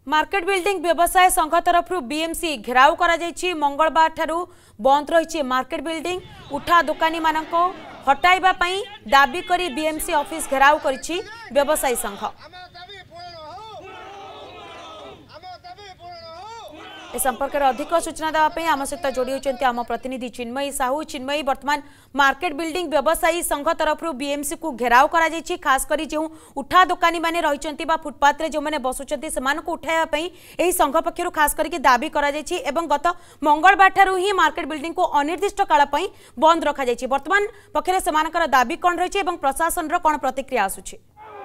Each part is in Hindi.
मार्केट बिल्डिंग व्यवसाय संघ तरफ बीएमसी घेराव करा जायछि। मंगलवार ठारू बंद रही मार्केट बिल्डिंग। उठा दुकानी मानक हटाइबा पई दाबी करी बीएमसी ऑफिस घेराव करिछि व्यवसायी संघ। ए संपर्क में अधिक सूचना देवाई आम सहित जोड़ी होती आम प्रतिनिधि चिन्मयी साहू। चिन्मयी, वर्तमान मार्केट बिल्डिंग व्यवसायी संघ तरफ बीएमसी को घेराव करा जायछि। खास करी जो उठा दुकानी माने रहिचंती बा फुटपाथ रे जो माने बसुचंती सेमानकु उठाइबा पई एही संघ पक्षरु खास करी दाबी करा जायछि एवं गत मंगलवार ठारू ही मार्केट बिल्डिंग को अनिर्दिष्ट काल पई बंद रखा जायछि। वर्तमान पक्षरे सेमानकर दाबी कोन रहिछि एवं प्रशासन रो कोन प्रतिक्रिया आसुछि?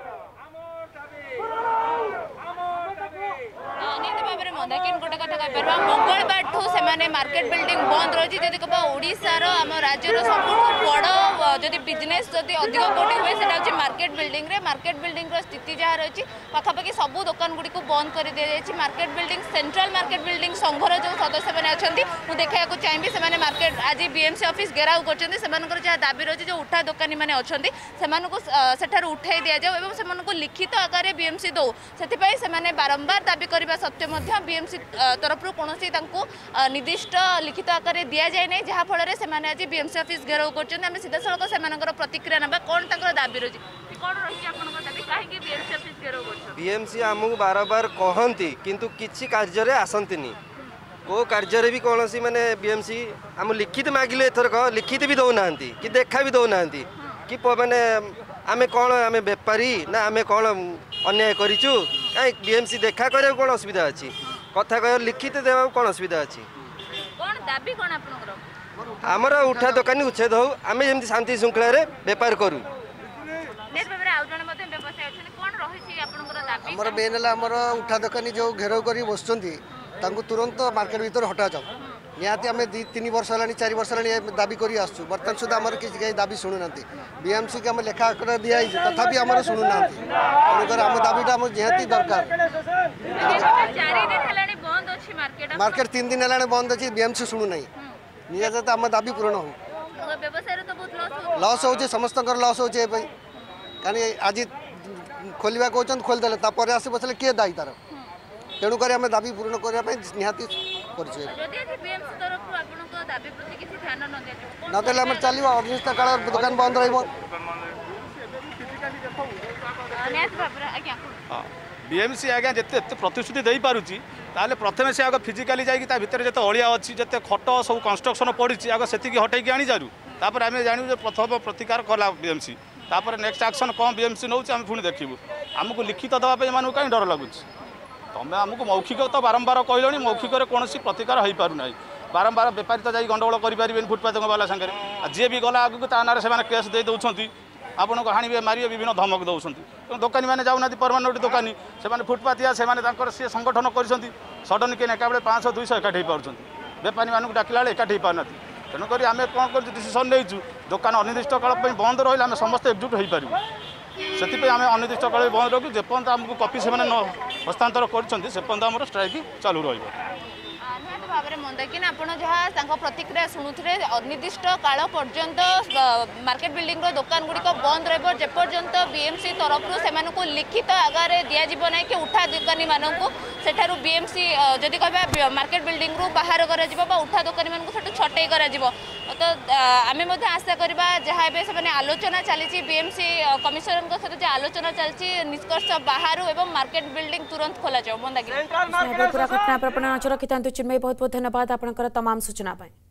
गोटे कथा कह मंगलवार ठू से मार्केट बिल्डिंग बंद रही है। ओडिशार आम राज्यर सब बड़ जदि बिजनेस जदि अधिक कोटी हुए से मार्केट बिल्डिंग रे। मार्केट बिल्डिंग स्थिति जहाँ रही पाखापाखि सबू दुकान गुड़ी को बंद कर दी जाए। Market building central market building संघर जो सदस्य मैंने अच्छा मुझे देखा चाहिए से मार्केट आज बीएमसी ऑफिस घेराव कर जहाँ दाबी रही जो उठा दुकानी मैंने अच्छा से उठाई दि जाऊ और लिखित आकार बीएमसी दौ से बारंबार दाबी करने सत्वे बीएमसी तरफ कौन निर्दिष्ट लिखित आकार दि जाए ना जहाँफल से आज बीएमसी ऑफिस घेराव कर सीधा सड़क से प्रतिक्रिया ना कौन दाबी रही बीएमसी आमको बार बार कहती किंतु किसी कार्य आसंतिनी को कार्य भी कौन सी माने बीएमसी आम लिखित मागिले एथरक लिखित भी दौना कि देखा भी दौना कि माने आमे कौन आमे बेपारी ना आमे कौन अन्याय करूँ कहीं बीएमसी देखा कर कौन असुविधा अच्छी कथा कह लिखित देवा कौन असुविधा अच्छी आमर उठा दुकानी उच्छेद हो आम जमी शांति श्रृंखला बेपार करूँ। आमर मेन है आमर उठा दुकानी जो घेराव कर बस तुरंत मार्केट भीतर हटा जाओ निहाती आम 2-3 वर्ष है 4 वर्ष है दाबी कर आसू बर्तमान सुधा आम किसी दाबी शुणुना बीएमसी के आम लेखा आकार दिखाई तथापि आम शुणुना तेणुक आम दाबीटा आम निहाती दरकार। मार्केट 3 दिन है बंद अच्छी बीएमसी शुणुना निहत आम दाबी पूरण हो लॉस हो समस्त लॉस हो कहीं आज खोलवा कहते खोलीदे तापर आस बसले किए दायी तार तेणुक आम दाबी पूरण करने निहाती नदेले आम चलो अनिश्चित काल दुकान बंद बीएमसी आज्ञा जिते प्रतिश्रुति दे पारुची ताले प्रथम से आग फिजिकाली जाइए भितर जिते अलिया अच्छी जिते खट सब कंस्ट्रक्शन पड़ी आग से हटाई आनी जारू तापर आम जानू प्रथम प्रतिकार कला बीएमसी तापर नेक्स्ट एक्शन कौन बीएमसी नौ आम पुणी देखू आमको लिखित देवाई एम कहीं डर लगुच तुम आमको मौखिक तो बारंबार कहल मौखिक कौन प्रतिकार हो पारना बारंबार बेपारी तो जा गंडगोल करें फुटपाथ वाला सागर जी भी गला आगू ता ना से केस दे दौरान आपन को हाणवे मारे विभिन्न धमक दौरान दुकानी मैंने जाऊना परमानेंट दुकानी से फुटपाथिया से संगठन कर सडन किए एका 500-200 एकाठी हो पार्टी बेपारी मानक डाकिला एकाठी हो पारना तेणुक आम कौन कर डिसीजन नहीं दुकान अनिर्दिष्ट काल बंद रही आम समस्त एकजुट हो पार से आम अनिर्दिष्ट काल बंद रखू जेपर्यंत आमको कॉपी से हस्तांतर कर स्ट्राइक चालू रही भाव में मंदाकिनी आप जहाँ प्रतिक्रिया शुणुते अनिर्दिष्ट काल पर्यंत मार्केट बिल्डिंग दुकान गुड़िक बंद रपर्यंत बीएमसी तरफ से लिखित आगार दिज्व ना कि उठा दुकानी मानक सेठारु बीएमसी जदि कह मार्केट बिल्डिंग रु बाहर कर उठा दुकानी मानक छटई कर तो आम आशा करवा जहाँ से आलोचना चली बीएमसी कमिशनर सहित आलोचना चलती निष्कर्ष बाहर एवं मार्केट बिल्डिंग तुरंत खोल जाओ। मंदाकिनी पूरा घटना पर नजर रखिता चिन्मयी, बहुत बहुत धन्यवाद आपनकर तमाम सूचना पाए।